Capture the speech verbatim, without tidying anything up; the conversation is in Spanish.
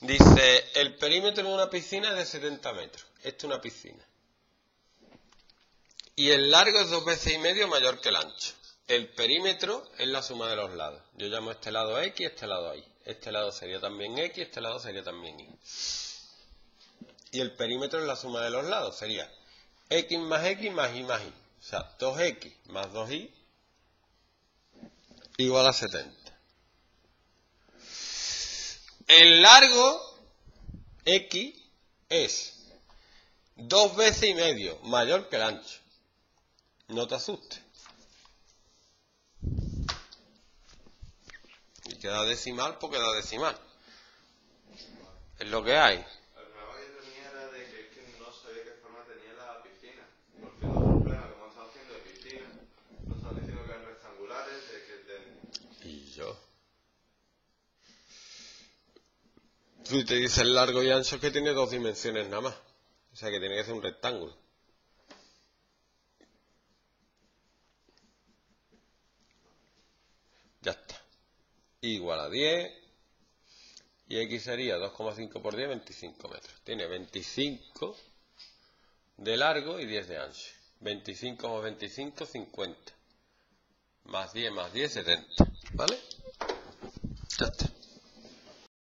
Dice, el perímetro de una piscina es de setenta metros. Esta es una piscina. Y el largo es dos veces y medio mayor que el ancho. El perímetro es la suma de los lados. Yo llamo este lado X, este lado Y. Este lado sería también X, este lado sería también Y. Y el perímetro es la suma de los lados. Sería X más X más Y más Y. O sea, dos X más dos Y igual a setenta. El largo X es dos veces y medio mayor que el ancho. No te asustes. Y queda decimal porque da decimal. Es lo que hay. El problema que tenía era de que, es que no sabía qué forma tenía la piscina. Porque los problemas que hemos estado haciendo de piscina, nos están diciendo que eran rectangulares, de que ten... Y yo. Si te dice el largo y ancho es que tiene dos dimensiones nada más. O sea que tiene que ser un rectángulo. Ya está. Igual a diez. Y X sería dos coma cinco por diez, veinticinco metros. Tiene veinticinco de largo y diez de ancho. veinticinco más veinticinco, cincuenta. Más diez más diez, setenta. ¿Vale? Ya está.